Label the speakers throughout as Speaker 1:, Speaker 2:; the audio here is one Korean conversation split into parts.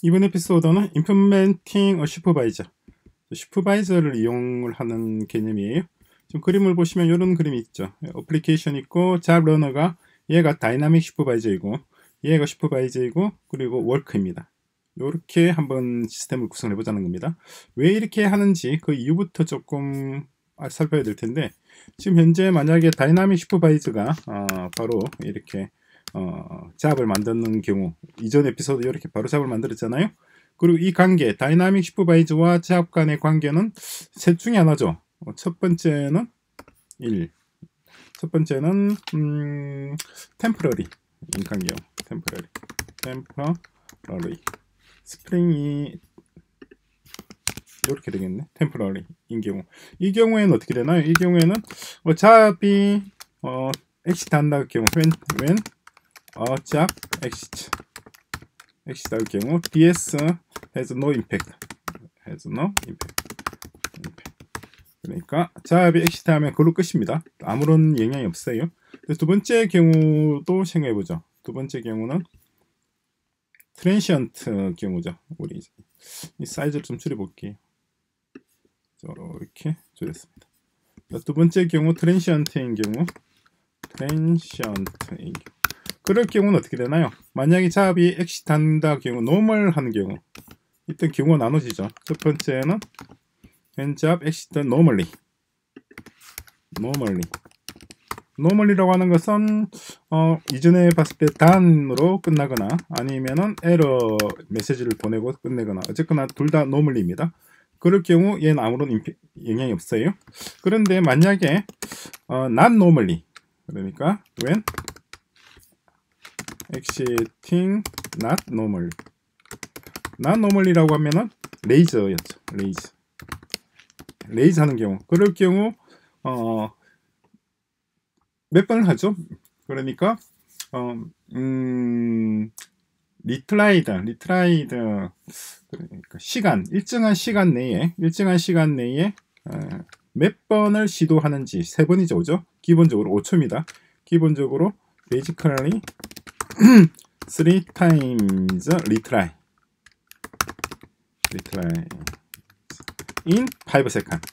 Speaker 1: 이번 에피소드는 Implementing a Supervisor, 슈퍼바이저를 이용을 하는 개념이에요. 지금 그림을 보시면 이런 그림이 있죠. 어플리케이션 있고 잡 러너가 얘가 다이나믹 슈퍼바이저이고 얘가 슈퍼바이저이고 그리고 워크입니다. 이렇게 한번 시스템을 구성해 보자는 겁니다. 왜 이렇게 하는지 그 이유부터 조금 살펴야 될 텐데, 지금 현재 만약에 다이나믹 슈퍼바이저가 바로 이렇게 잡을 만드는 경우, 이전 에피소드 이렇게 바로 잡을 만들었잖아요. 그리고 이 관계, 다이나믹 슈퍼바이저와 잡 간의 관계는 셋 중에 하나죠. 첫 번째는 1, 첫 번째는 템포러리 인간경, 템포러리 스프링이 이렇게 되겠네. 템포러리인 경우, 이 경우에는 어떻게 되나요? 이 경우에는 잡이 exit 한다는 경우, when 잡 exit 할 경우 ds has no impact. 그러니까 잡이 exit 하면 그걸로 끝입니다. 아무런 영향이 없어요. 두 번째 경우도 생각해 보죠. 두 번째 경우는 트랜시언트 경우죠. 우리 이 사이즈를 좀 줄여 볼게요. 이렇게 줄였습니다. 두 번째 경우 트랜시언트인 경우, 그럴 경우는 어떻게 되나요? 만약에 잡이 exit 한다 경우, 노멀 하는 경우, 이때 경우가 나눠지죠. 첫 번째는 when 잡 exit normally라고 하는 것은 이전에 봤을 때 단으로 끝나거나 아니면은 에러 메시지를 보내고 끝내거나, 어쨌거나 둘 다 normally입니다. 그럴 경우 얘는 아무런 영향이 없어요. 그런데 만약에 not normally, 그러니까 when exiting not normally라고 하면은 raise였죠. raise 하는 경우, 그럴 경우 몇 번을 하죠? 그러니까 리트라이드 그러니까 일정한 시간 내에 몇 번을 시도하는지, 3번이죠, 그죠? 기본적으로 5초입니다. 기본적으로 basically 3 times retry in 5 seconds.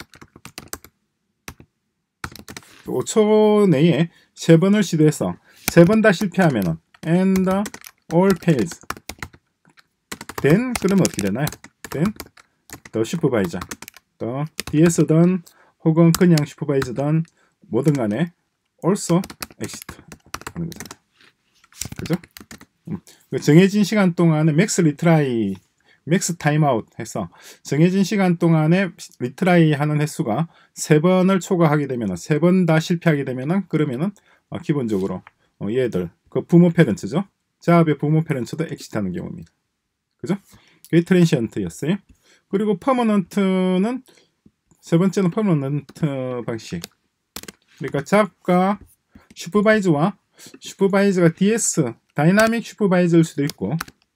Speaker 1: 5초 내에 3번을 시도해서 3번 다 실패하면은 and all fails, then 그러면 어떻게 되나요? then the supervisor, the DS든 혹은 그냥 슈퍼바이저든 뭐든 간에 also exit 하는 거잖아요. 그죠? 정해진 시간 동안에 맥스 타임아웃 해서 정해진 시간 동안에 리트라이 하는 횟수가 3번을 초과하게 되면은, 3번 다 실패하게 되면은, 그러면은 기본적으로 얘들 그 부모 페런트죠. 잡의 부모 페런트도 exit 하는 경우입니다. 그죠? 그게 트랜시언트였어요. 그리고 퍼머넌트는, 세 번째는 퍼머넌트 방식. 그러니까 잡과 슈퍼바이저가 DS 다이나믹 슈퍼바이저일 수도 있고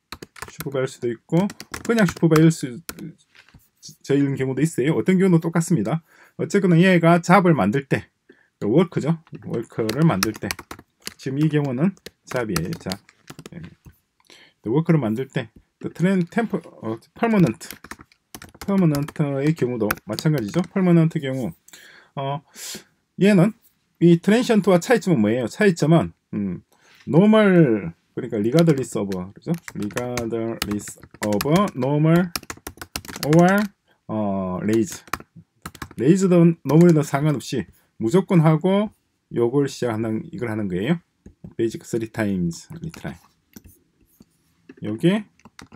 Speaker 1: 그냥 슈퍼바이저일 경우도 있어요. 어떤 경우도 똑같습니다. 어쨌거나 얘가 잡을 만들 때, 워크죠. 워크를 만들 때, 지금 이 경우는 잡이에요. 잡. 워크를 만들 때 퍼머넌트의 경우도 마찬가지죠. 퍼머넌트 경우 얘는 이 트랜시언트와 차이점은 뭐예요? 차이점은 normal, 그러니까 regardless of, 그죠? regardless of normal or raise든 normal이든 상관없이 무조건 하고 요걸 이걸 하는 거예요. basic 3 times retry. 여기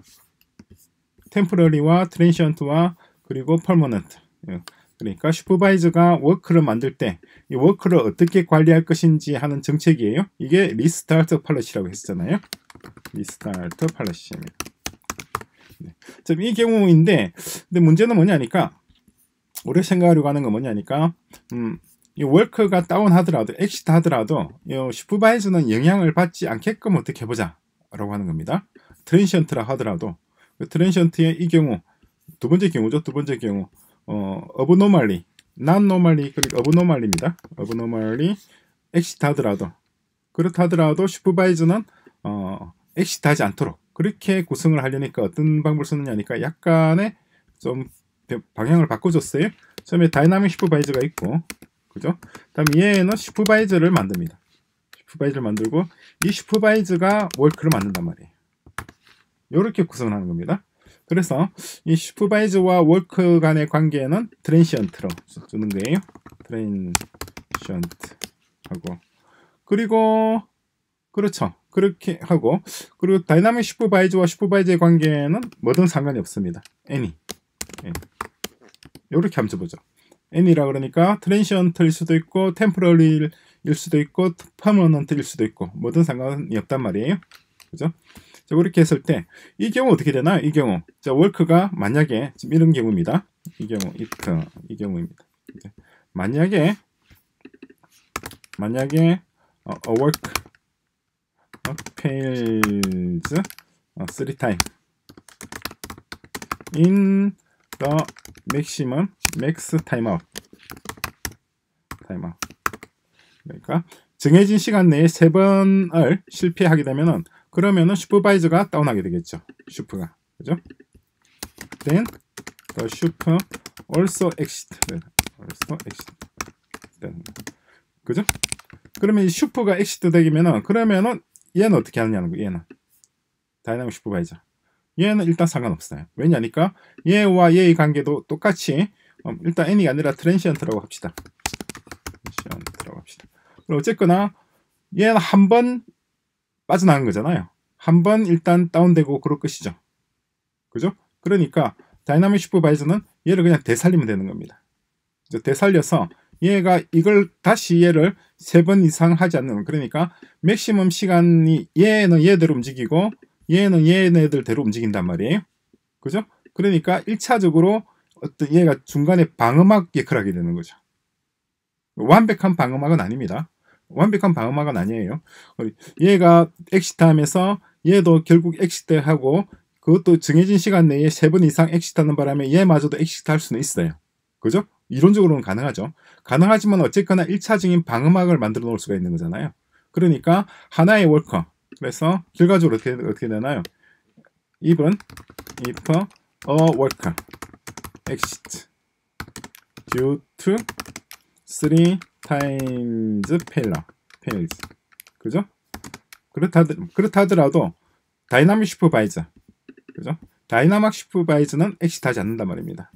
Speaker 1: 템포러리와 트랜시언트와 그리고 퍼머넌트. 그러니까 슈퍼바이저가 워크를 만들 때 이 워크를 어떻게 관리할 것인지 하는 정책이에요. 이게 리스타트 팔러시라고 했잖아요. 리스타트 팔러시입니다. 네. 이 경우인데, 근데 문제는 뭐냐니까, 우리가 생각하려고 하는 건 뭐냐니까, 이 워크가 다운하더라도, exit 하더라도 이 슈퍼바이저는 영향을 받지 않게끔 어떻게 해보자 라고 하는 겁니다. 트랜시언트라 하더라도 트랜시언트의 이 경우, 두 번째 경우죠. 두 번째 경우 abnormally, not normally, 그리고 abnormally입니다. abnormally exit 하더라도, 그렇다 하더라도 슈퍼바이저는 exit 하지 않도록, 그렇게 구성을 하려니까 어떤 방법을 쓰느냐니까 약간의 좀 방향을 바꿔줬어요. 처음에 다이나믹 슈퍼바이저가 있고, 그죠? 다음 얘는 슈퍼바이저를 만듭니다. 슈퍼바이저를 만들고 이 슈퍼바이저가 월크를 만든단 말이에요. 이렇게 구성을 하는 겁니다. 그래서 이 슈퍼바이저와 월크 간의 관계는 트랜시언트로 주는 거예요. 트랜시언트 하고, 그리고 그렇죠. 그렇게 하고, 그리고 다이나믹 슈퍼바이저와 슈퍼바이저의 관계는 뭐든 상관이 없습니다. any. 이렇게 한번 줘보죠. any라 그러니까 트랜시언트일 수도 있고 템포러리일 수도 있고 퍼머넌트일 수도 있고 뭐든 상관이 없단 말이에요. 그죠? 자, 그렇게 했을 때 이 경우 어떻게 되나요? 이 경우 자, 월크가 만약에 지금 이런 경우입니다. 이 경우 if 이 경우입니다. 만약에 a work fails 3 times in the max timeout. 그러니까 정해진 시간 내에 3번을 실패하게 되면은 그러면은 슈퍼바이저가 다운하게 되겠죠. 슈퍼가. 그죠? Then the super also exit. 그죠? 그러면 이 슈퍼가 엑시트 되면은 그러면은 얘는 어떻게 하느냐는 거예요. 얘는 다이나믹 슈퍼바이저. 얘는 일단 상관없어요. 왜냐니까 얘와 얘의 관계도 똑같이 일단 any가 아니라 트랜시언트라고 합시다. 그럼 어쨌거나 얘는 한 번 빠져나간 거잖아요. 한 번 일단 다운되고 그럴 것이죠. 그죠? 그러니까 다이나믹 슈퍼바이저는 얘를 그냥 되살리면 되는 겁니다. 되살려서 얘가 이걸 다시 얘를 3번 이상 하지 않는, 그러니까 맥시멈 시간이 얘는 얘대로 움직이고 얘는 얘네들대로 움직인단 말이에요. 그죠? 그러니까 1차적으로 어떤 얘가 중간에 방음막 역할을 하게 되는 거죠. 완벽한 방음막은 아닙니다. 완벽한 방음막은 아니에요. 얘가 엑시트하면서 얘도 결국 엑시트하고 그것도 정해진 시간 내에 3번 이상 엑시트하는 바람에 얘마저도 엑시트할 수는 있어요. 그죠? 이론적으로는 가능하죠. 가능하지만 어쨌거나 1차적인 방음막을 만들어 놓을 수가 있는 거잖아요. 그러니까 하나의 월커. 그래서 결과적으로 어떻게 되나요? if a worker exit due to 3 times fails. 그죠? 그렇다 하더라도 다이나믹 슈퍼바이저. 그죠? 다이나믹 슈퍼바이저는 엑시트 하지 않는단 말입니다.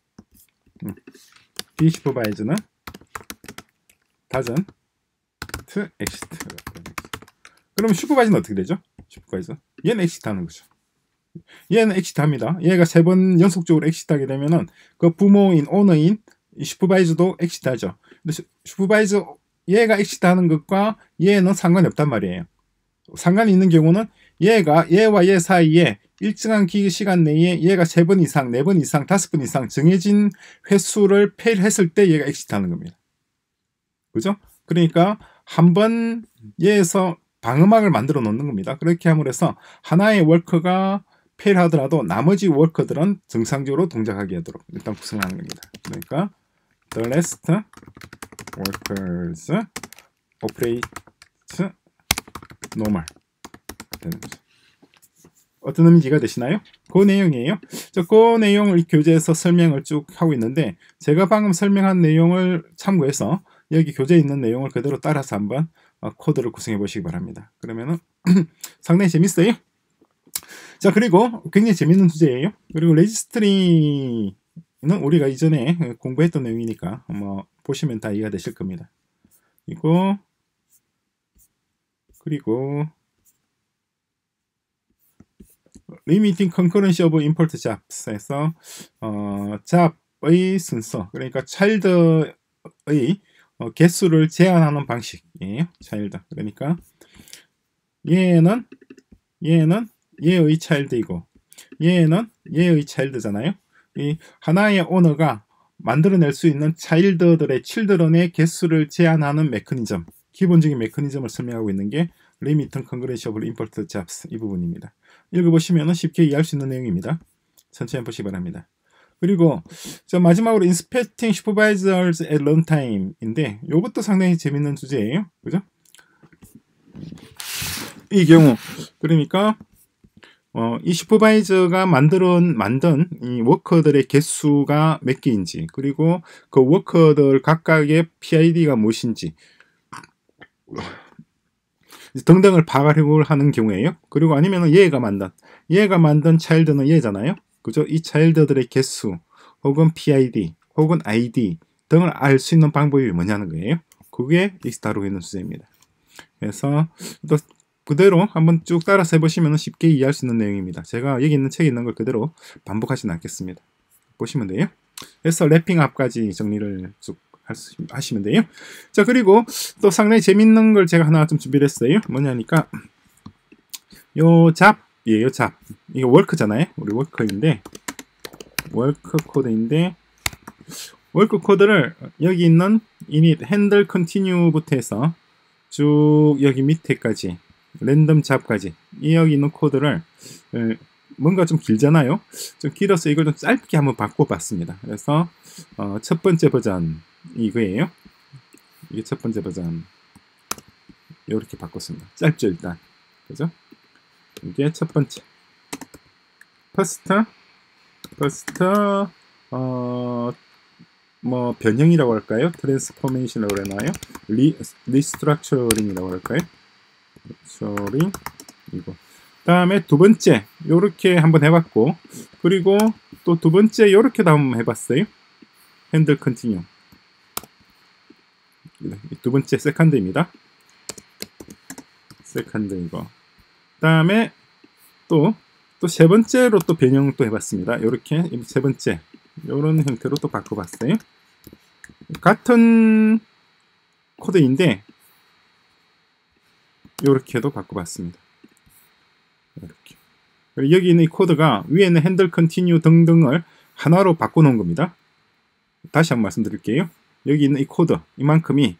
Speaker 1: 비슈퍼바이저는 doesn't exit. 그럼 슈퍼바이저는 어떻게 되죠? 슈퍼바이저. 얘는 엑시트 하는 거죠. 얘는 엑시트 합니다. 얘가 3번 연속적으로 엑시트 하게 되면은 그 부모인, 오너인 슈퍼바이저도 엑시트 하죠. 근데 슈퍼바이저 얘가 엑시트 하는 것과 얘는 상관이 없단 말이에요. 상관이 있는 경우는 얘와 얘 사이에 일정한 시간 내에 얘가 3번 이상, 4번 이상, 5번 이상 정해진 횟수를 페일했을 때 얘가 엑시트 하는 겁니다. 그죠? 그러니까 한 번 얘에서 방음막을 만들어 놓는 겁니다. 그렇게 함으로써 하나의 월커가 페일하더라도 나머지 월커들은 정상적으로 동작하게 하도록 일단 구성하는 겁니다. 그러니까 the rest workers operate normal 되는 거죠. 어떤 의미가 이해가 되시나요? 그 내용이에요. 그 내용을 교재에서 설명을 쭉 하고 있는데 제가 방금 설명한 내용을 참고해서 여기 교재에 있는 내용을 그대로 따라서 한번 코드를 구성해 보시기 바랍니다. 그러면은 상당히 재밌어요. 자, 그리고 굉장히 재밌는 주제예요. 그리고 레지스트리는 우리가 이전에 공부했던 내용이니까 뭐 보시면 다 이해가 되실 겁니다. 그리고 Limiting Concurrency of Import Jobs에서 job의 순서, 그러니까 child의 개수를 제한하는 방식이에요. child. 그러니까 얘는 얘의 child이고 얘는 얘의 child잖아요. 이 하나의 오너가 만들어낼 수 있는 children의 개수를 제한하는 메커니즘, 기본적인 메커니즘을 설명하고 있는 게 Limiting Concurrency of Import Jobs 이 부분입니다. 읽어보시면 쉽게 이해할 수 있는 내용입니다. 천천히 보시기 바랍니다. 그리고 마지막으로 Inspecting Supervisors at Runtime인데 이것도 상당히 재밌는 주제예요. 그죠? 이 경우 그러니까 이 슈퍼바이저가 만든 이 워커들의 개수가 몇 개인지, 그리고 그 워커들 각각의 PID가 무엇인지 등등을 파악을 하는 경우에요. 그리고 아니면 얘가 만든 차일드는 얘잖아요. 그죠? 이 차일드들의 개수 혹은 PID 혹은 ID 등을 알 수 있는 방법이 뭐냐는 거예요. 그게 이 다루고 있는 주제입니다. 그래서 또 그대로 한번 쭉 따라서 해보시면 쉽게 이해할 수 있는 내용입니다. 제가 여기 있는 책에 있는 걸 그대로 반복하지는 않겠습니다. 보시면 돼요. 그래서 래핑업까지 정리를 쭉 하시면 돼요. 자, 그리고 또 상당히 재밌는 걸 제가 하나 좀 준비를 했어요. 뭐냐니까 요 잡이에요. 잡. 이게 워크잖아요. 우리 워크인데 워크 코드인데, 워크 코드를 여기 있는 init handle continue부터 해서 쭉 여기 밑에까지 랜덤 잡까지 이 여기 있는 코드를 뭔가 좀 길잖아요. 좀 길어서 이걸 좀 짧게 한번 바꿔봤습니다. 그래서 첫 번째 버전 이거예요. 이게 첫 번째 버전 이렇게 바꿨습니다. 짧죠 일단, 그죠? 이게 첫 번째 퍼스트 뭐 변형이라고 할까요? 트랜스포메이션이라고 그러나요? 리스트럭처링이라고 할까요? 스트럭처링 이거. 다음에 두 번째 요렇게 한번 해봤고, 그리고 또 두 번째 요렇게도 한번 해봤어요. 핸들 컨티뉴. 두 번째 세컨드입니다. 세컨드 이거. 다음에 또 세 번째로 또 변형 또 해봤습니다. 요렇게 세 번째 요런 형태로 또 바꿔봤어요. 같은 코드인데 요렇게도 바꿔봤습니다. 이렇게. 그리고 여기 있는 이 코드가 위에 있는 핸들 컨티뉴 등등을 하나로 바꿔놓은 겁니다. 다시 한번 말씀드릴게요. 여기 있는 이 코드 이만큼이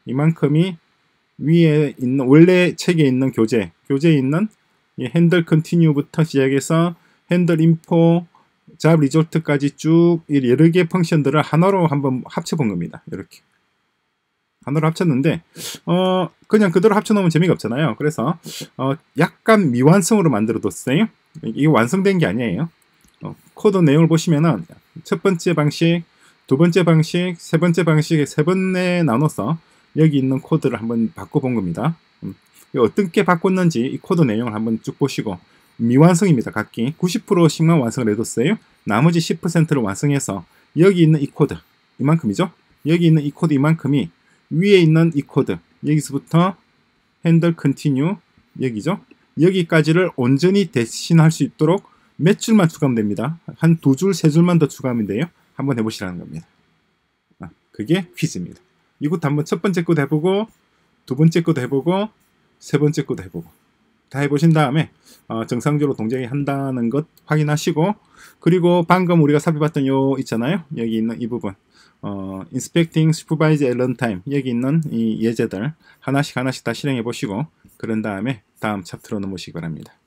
Speaker 1: 위에 있는 원래 책에 있는 교재에 있는 이 핸들 컨티뉴부터 시작해서 핸들 인포 잡 리졸트까지 쭉 여러 개의 펑션들을 하나로 한번 합쳐본 겁니다. 이렇게 하나로 합쳤는데 그냥 그대로 합쳐놓으면 재미가 없잖아요. 그래서 약간 미완성으로 만들어 뒀어요. 이게 완성된 게 아니에요. 코드 내용을 보시면은 첫 번째 방식, 두 번째 방식, 세 번째 방식에 세 번에 나눠서 여기 있는 코드를 한번 바꿔본 겁니다. 어떻게 바꿨는지 이 코드 내용을 한번 쭉 보시고, 미완성입니다. 각기 90%씩만 완성을 해뒀어요. 나머지 10%를 완성해서 여기 있는 이 코드 이만큼이죠. 여기 있는 이 코드 이만큼이 위에 있는 이 코드 여기서부터 핸들 컨티뉴 여기죠. 여기까지를 온전히 대신할 수 있도록 몇 줄만 추가하면 됩니다. 한 두 줄, 세 줄만 더 추가하면 돼요. 한번 해보시라는 겁니다. 그게 퀴즈입니다. 이것도 한번 첫 번째 것도 해보고, 두 번째 것도 해보고, 세 번째 것도 해보고 다 해보신 다음에 정상적으로 동작이 한다는 것 확인하시고, 그리고 방금 우리가 살펴봤던 요 있잖아요. 여기 있는 이 부분 Inspecting Supervised at Runtime 여기 있는 이 예제들 하나씩 다 실행해 보시고, 그런 다음에 다음 챕터로 넘어오시기 바랍니다.